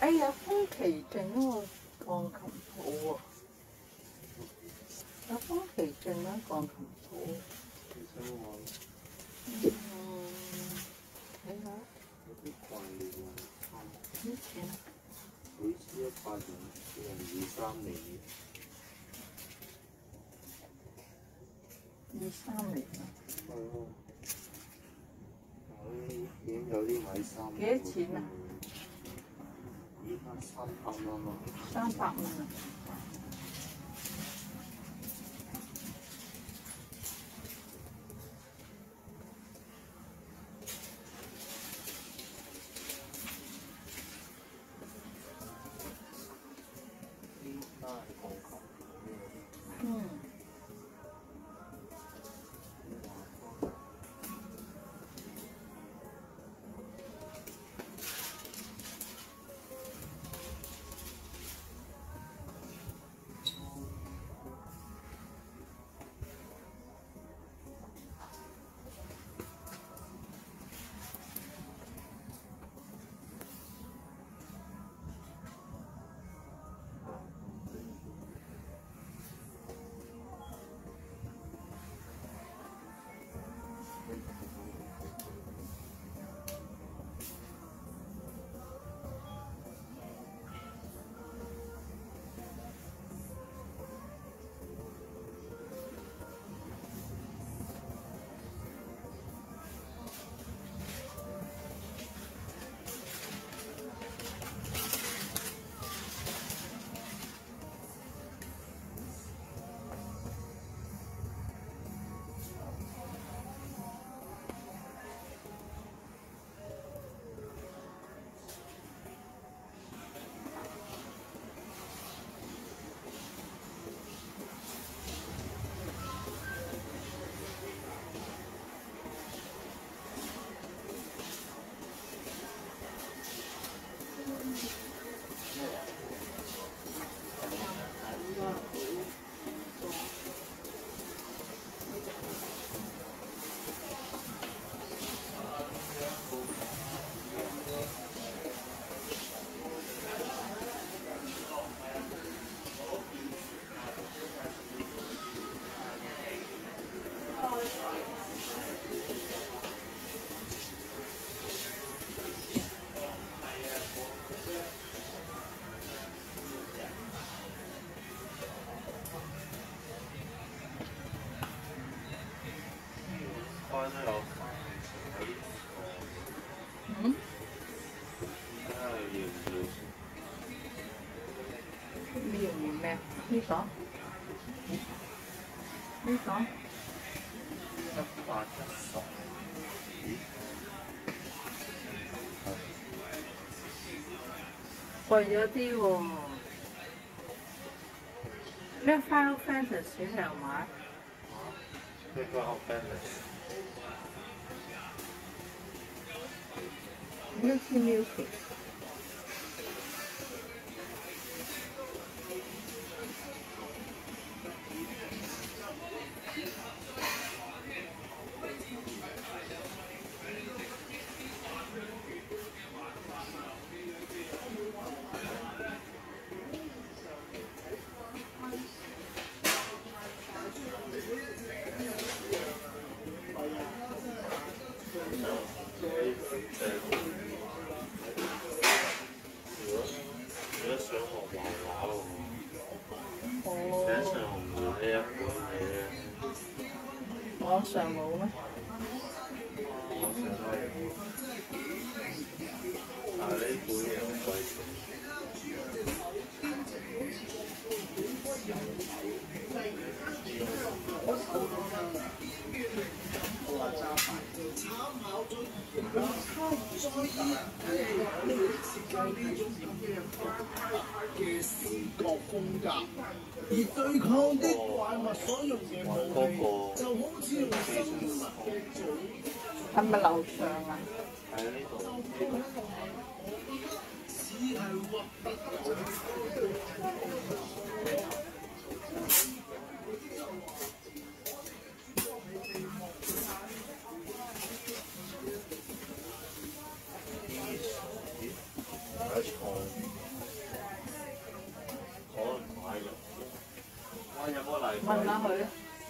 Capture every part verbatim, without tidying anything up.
哎呀，風奇鎮嗰個鋼琴鋪喎，有風奇鎮嗰個鋼琴鋪。嗯，睇下。有啲貴喎。幾錢啊？好似一百零零二三年。二三年啊。係啊。佢已經有啲買衫。幾多錢啊？依家三百蚊咯。三百蚊啊！嗯。嗯？要唔要咩？呢個？呢個？一百一十。貴咗啲喎。咩 Final Fantasy 你有買？咩 Final Fantasy？ Milky Milky。網上冇咩？但係呢本嘢好貴。嘅視覺風格，而對抗的怪物所用嘅武器，就好似用生物嘅嘴。係咪樓上啊？喺呢度。只係核突。而且問下佢。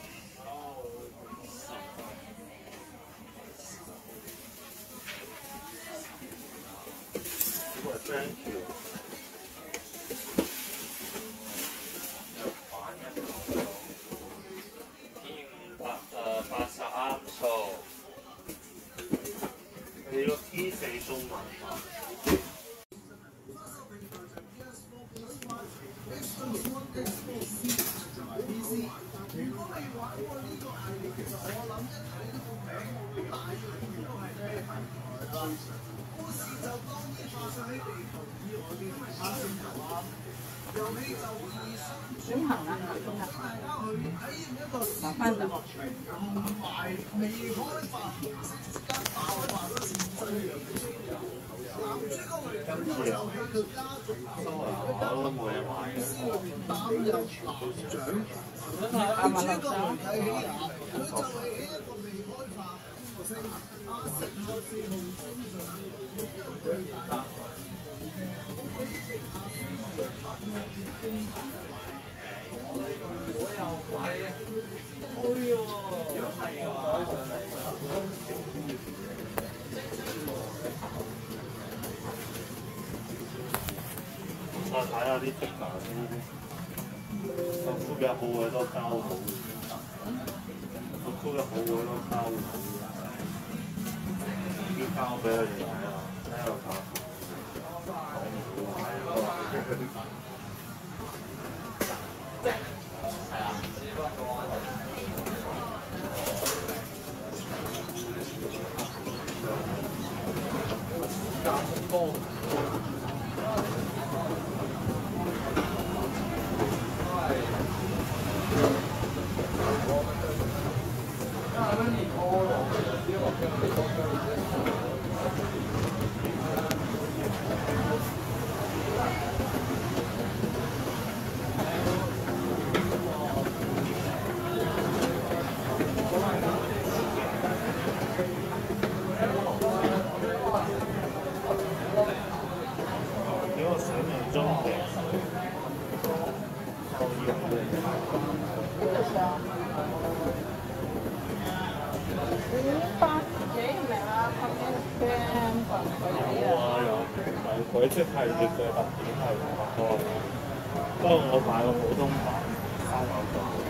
你個 P 四中文啊？ 點行啊？麻煩啦。 今次啊，我都冇嘢買嘅。 阿文樓上。 我睇下啲質感呢啲，個褲嘅好嘅都交好，個褲嘅好嘅都交好，要交俾佢哋睇啊，睇下價。價好高。佢即係月嘅特點係百多，不過我買個普通版三九九。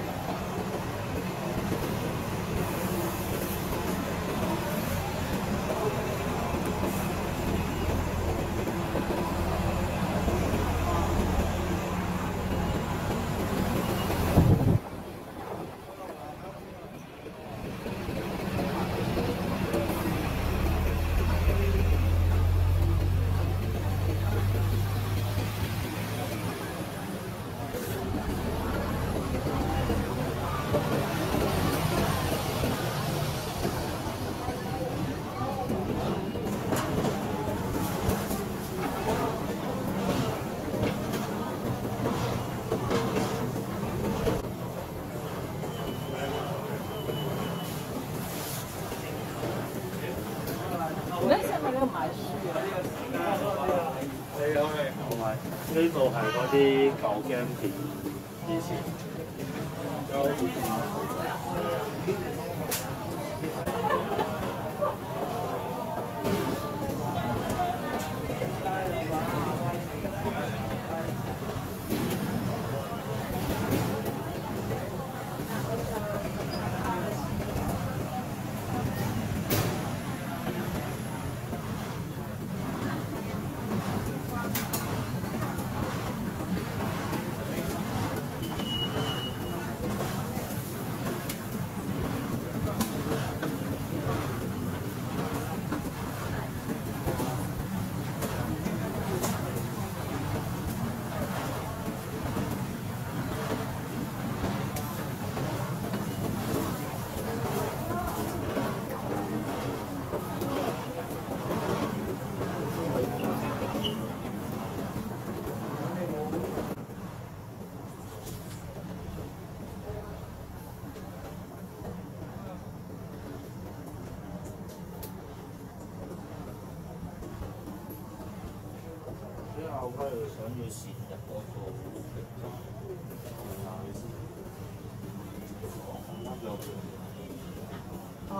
呢度係嗰啲舊 game 片，以前有。後批想要閃入嗰個，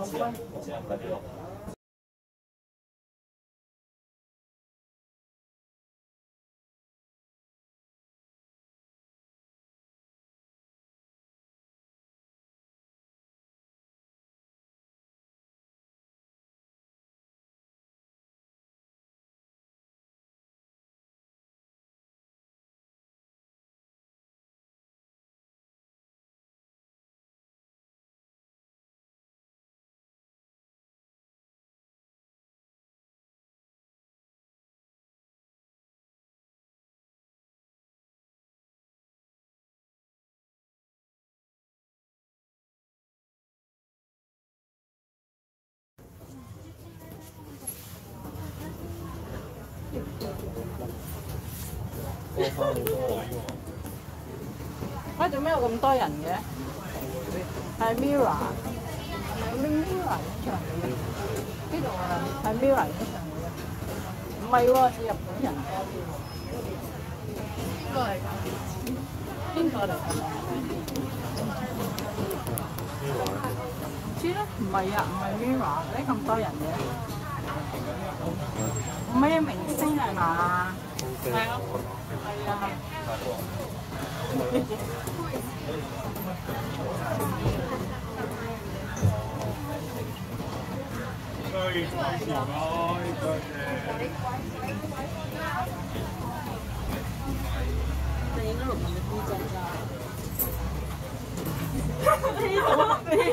喂，做咩有咁多人嘅？係 Mirror， 係咪 Mirror 演唱會啊？呢度啊，係 Mirror 演唱會啊？唔係喎，係日本人多啲喎。邊個嚟㗎？邊個嚟㗎？唔知咧，唔係啊，唔係 Mirror，點解咁多人嘅？唔係明星係嘛？係啊，係啊。你應該錄緊啲真㗎。飛到飛到。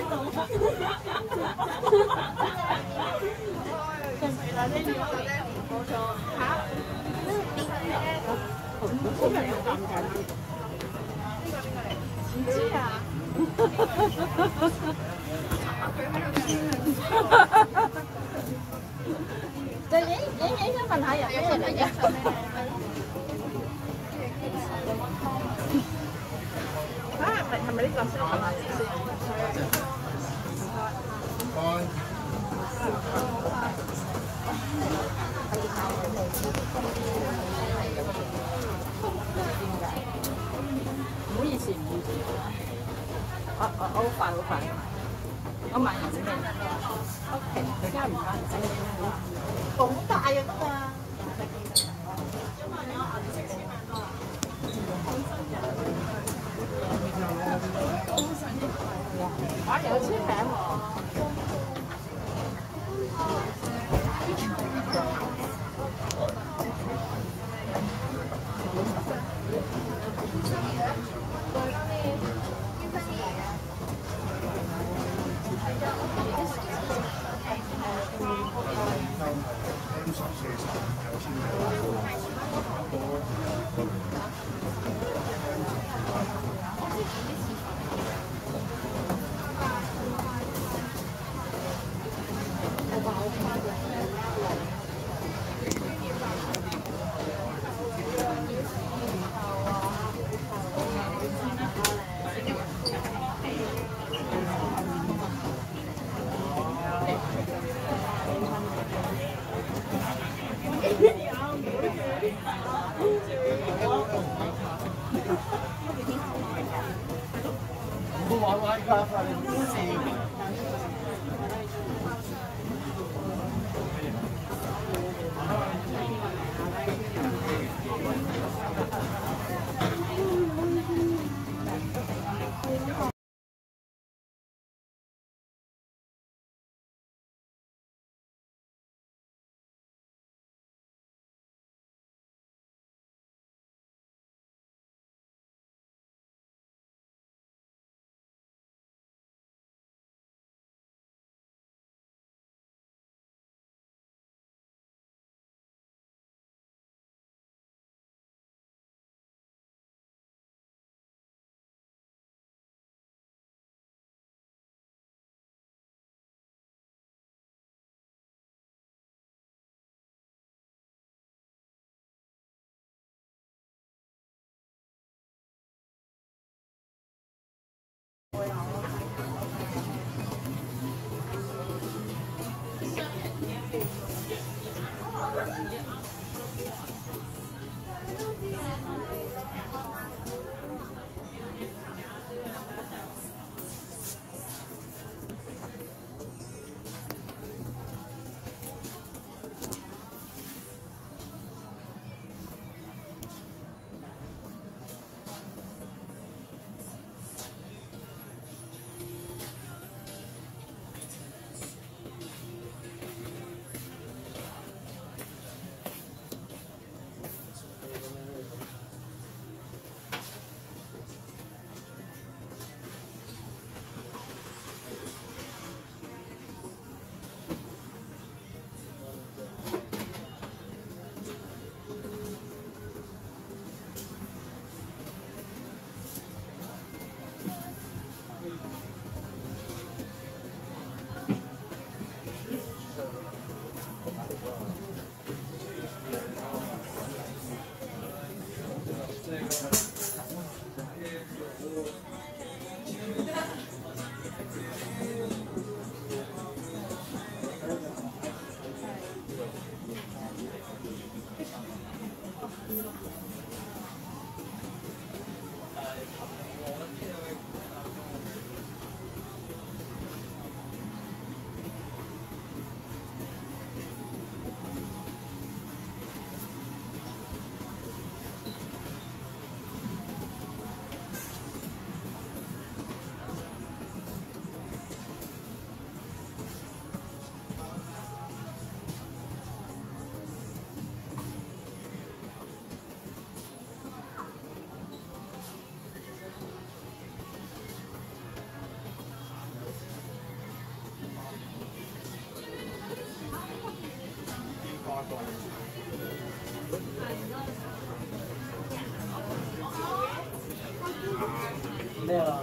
上面嗱呢啲冇錯嚇。咁咪有尷尬啲。唔知啊。就影影影想問下人咩嚟嘅？啊，係咪係咪呢個先問下先先？唔該。唔好意思，唔好意思。我我好快好快，我買人咩 ？OK， 而家唔該，好大啊得嘛？啊，有簽名喎。 玩玩咖啡，四咩啊？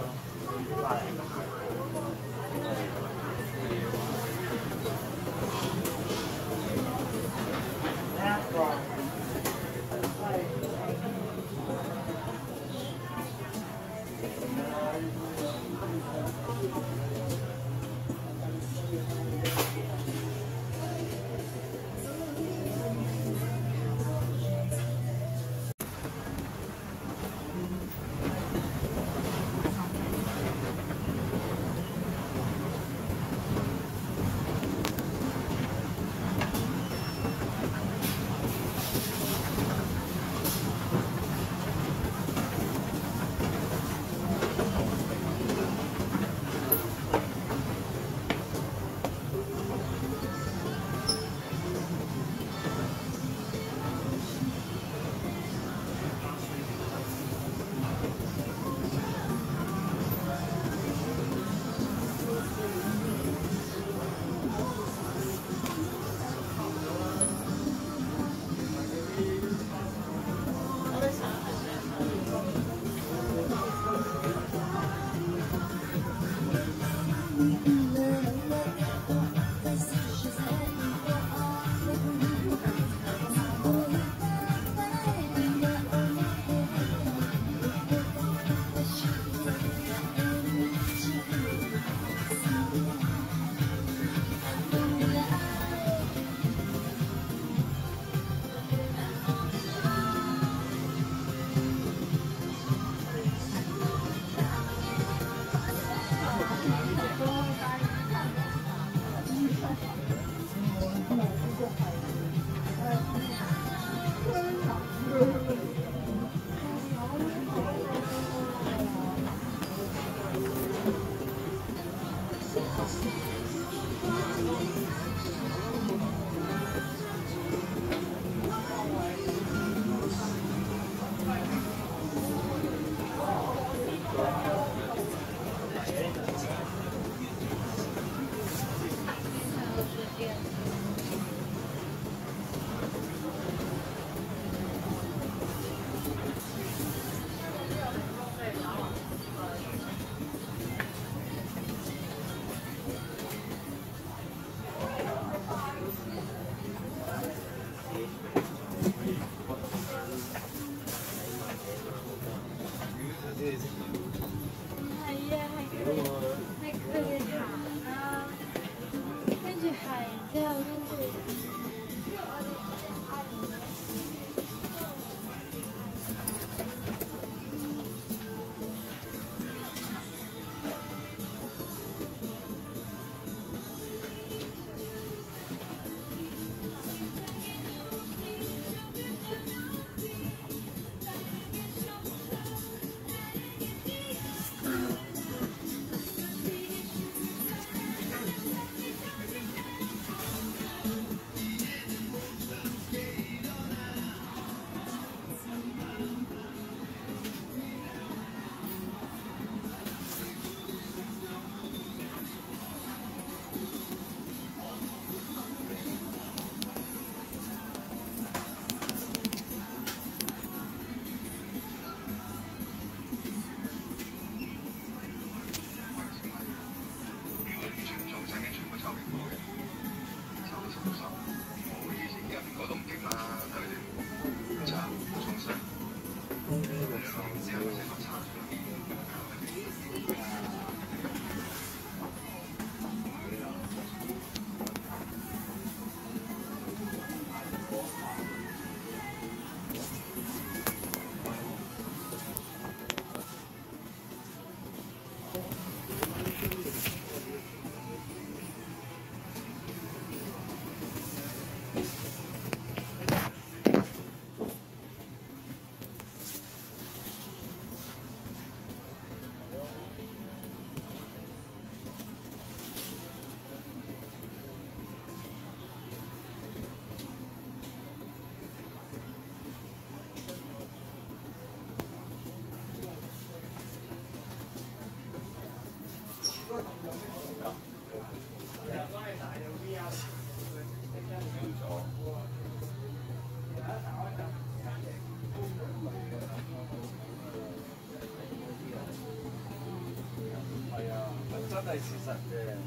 係事實嘅。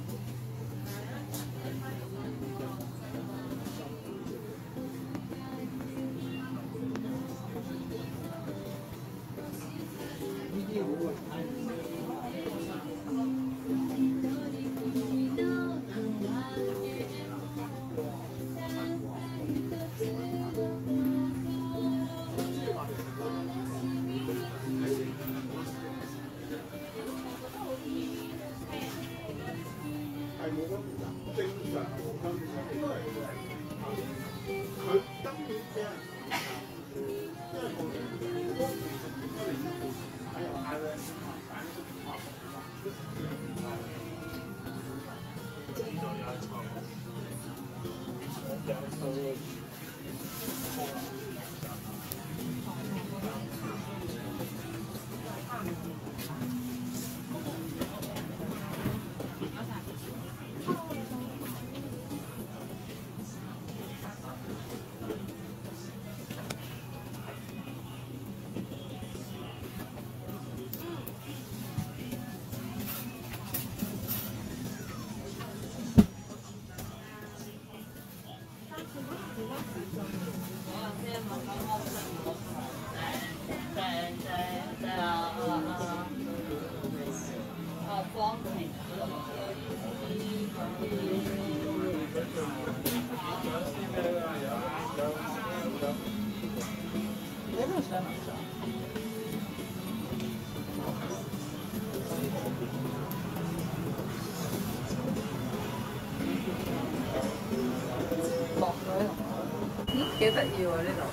幾得意喎呢度！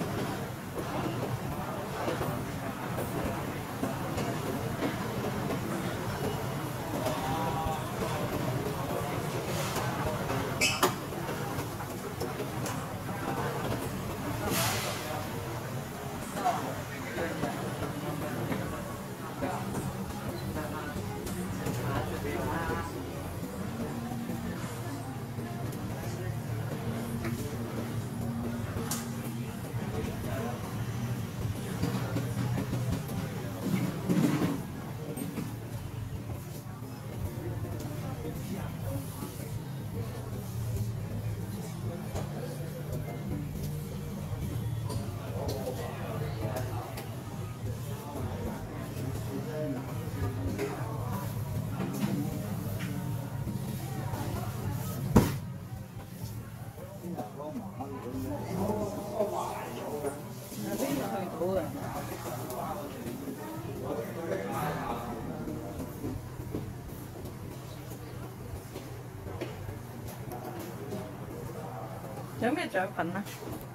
有咩獎品啊？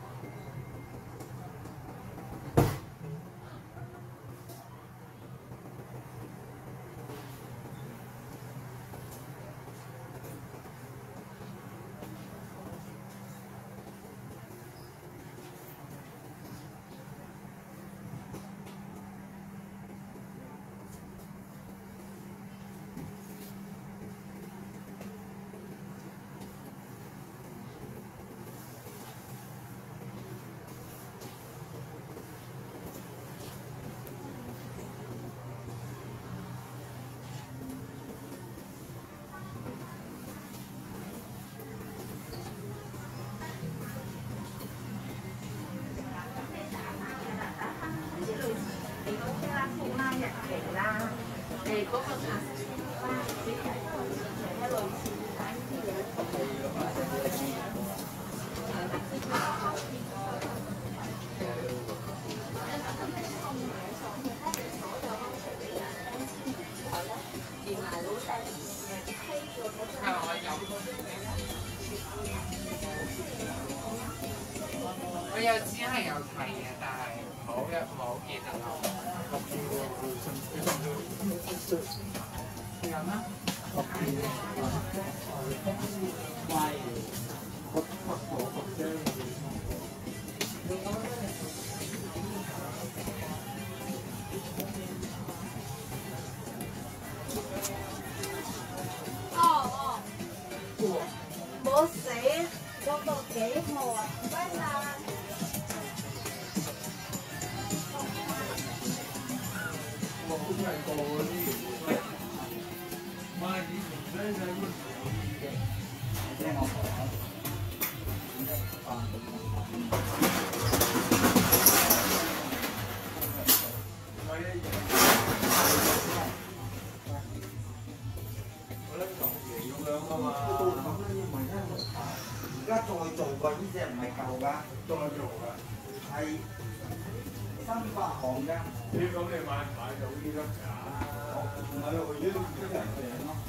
我有知係有睇嘅，但係冇一冇記得咯。有咩？ 哦哦，冇死，嗰個幾號啊？唔該晒。 我好似係過嗰啲。 而家再做過呢只唔係舊㗎，再做㗎，係新發行㗎。你咁你買買到呢粒㗎？唔係喎，而家都唔知人訂咯。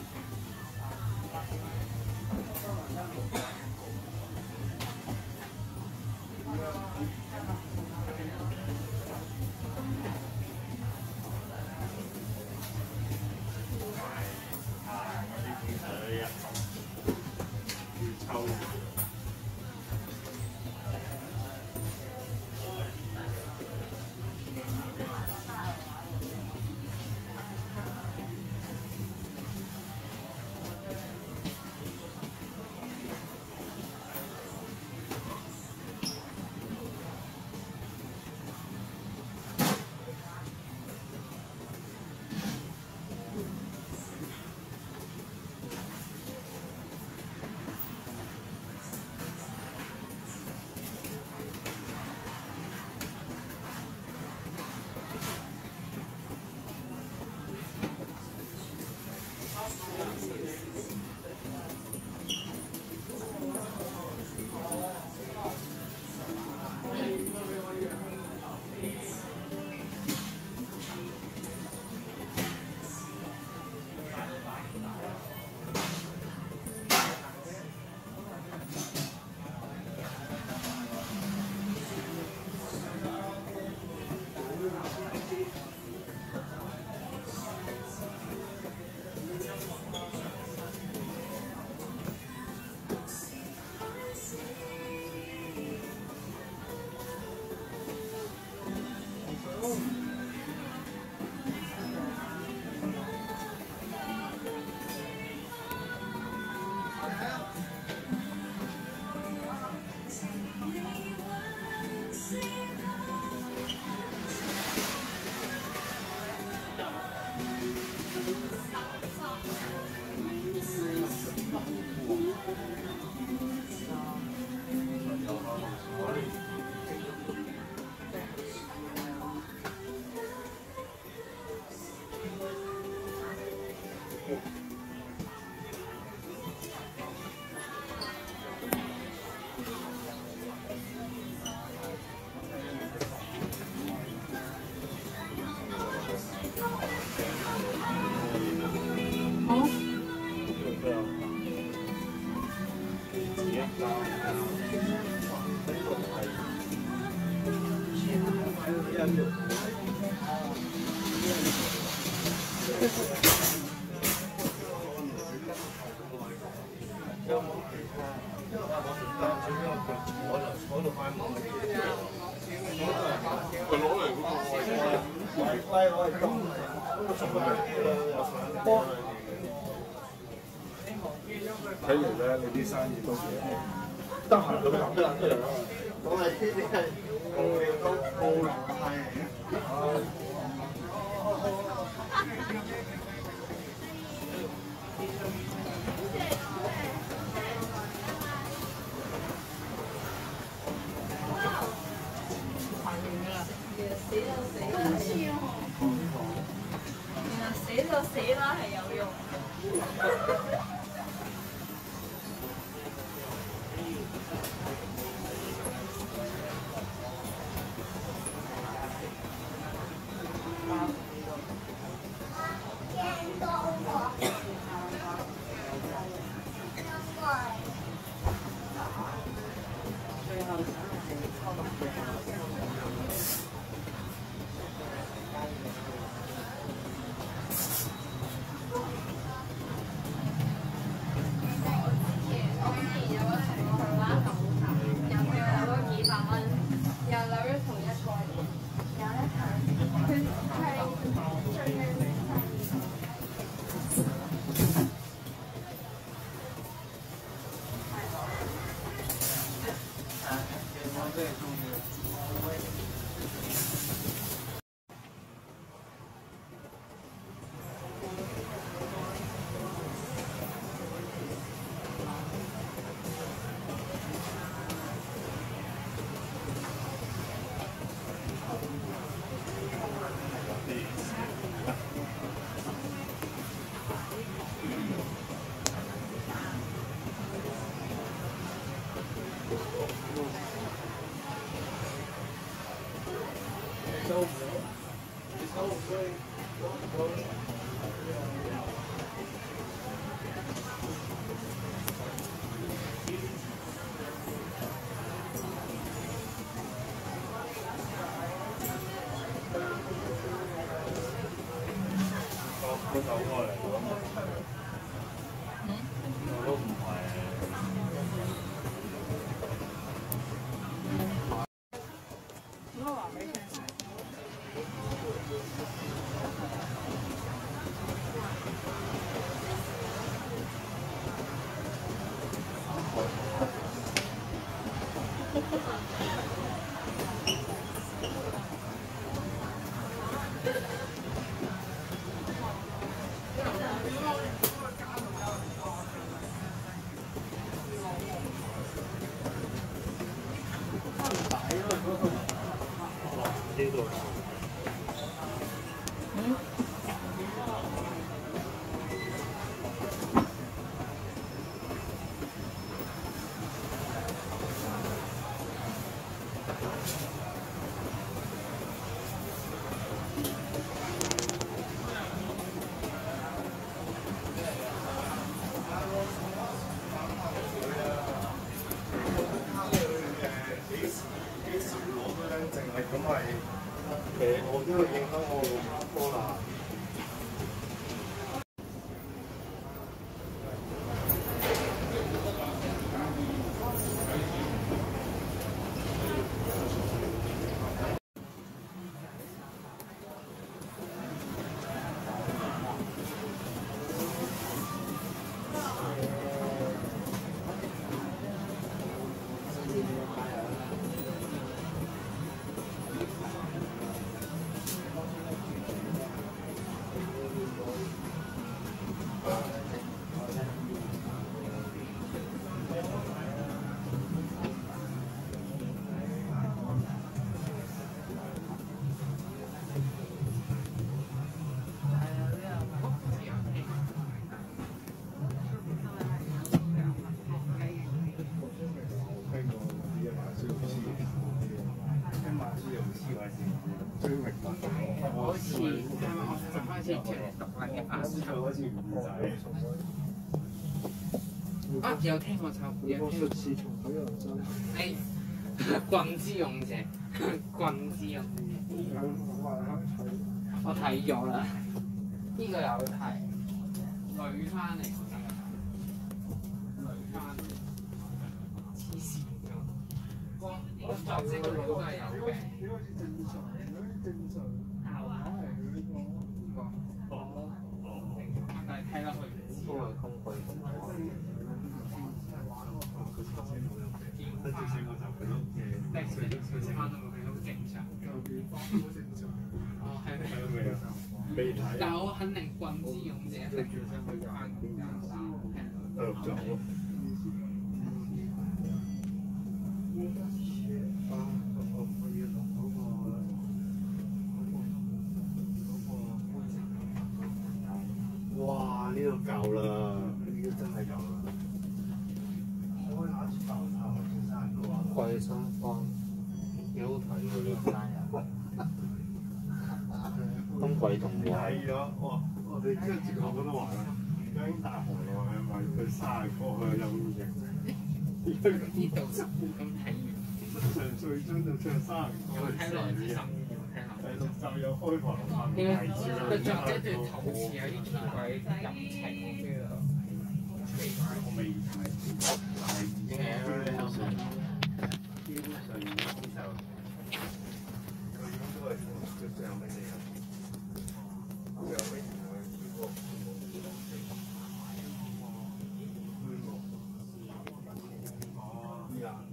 睇嚟咧，你啲生意都幾好。得閒咁諗得出嚟咯。 我係呢啲係無聊到無能係嚟嘅。 死就死啦，原來死就死啦係有用。 我走過嚟咯。我都唔係。 咁我話俾你聽。 我都要影翻我老媽哥啦。 好似啱啱我就開始出嚟讀緊嘅法師，好似唔仔。啊，有聽過就有聽過。誒，棍之勇者，棍之勇者。我睇咗啦，呢個有睇，女翻嚟我真係，女翻嚟，黐線㗎。個作者個腦都係有病。但係睇落去唔知喎。但係佢佢先玩到佢好正常。哦，係咩？未睇。但係我肯定棍之勇者一定要想去翻工間衫。誒，仲有。 哇！呢度夠啦，呢個真係夠啦。貴生坊幾好睇喎，呢個生日。冬季童話。係咗，哇！我哋跟住我都話啦，究竟大河內係咪佢生日歌去飲嘢？ 呢度咁睇完， 上最終就唱生日歌。 睇落去十。 第六集有開房飯。 佢作者對陶瓷有啲奇怪感情嘅。 我未睇，但係已經基本上基本上已經就佢應該係最最後尾嚟嘅。最後尾同佢超過哦，依啊。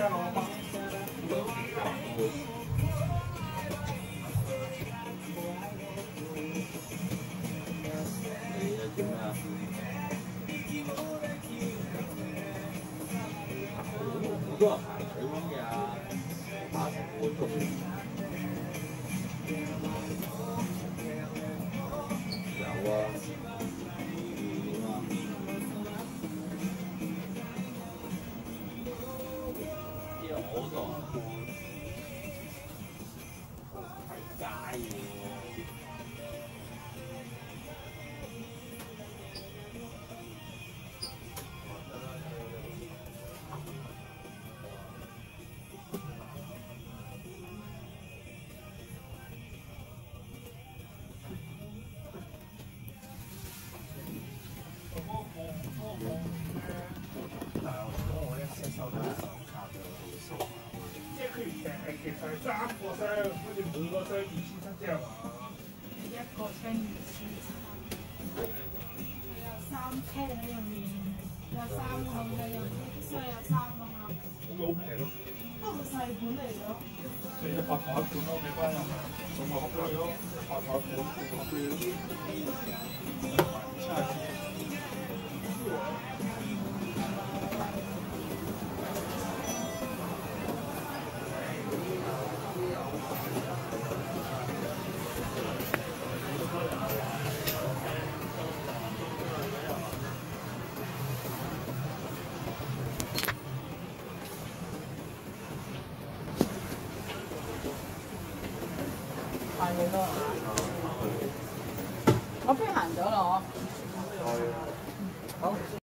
好多人排隊咁嘅啊，打成個鐘。有啊。點啊？啲我度係街嘅喎。 即係佢誒誒，其實係三個箱，跟住每個箱二千七啫係嘛？ 一個箱二千七，有三 pair 喺入面，有三個喺入面，所以有三個盒。 咁咪好平咯。 不過細本嚟咗。 所以一百台一款咯，俾翻人啊，送埋盒俾佢咯，一百台一款，七十幾。 行幾多啊？我邊行咗咯，我。好。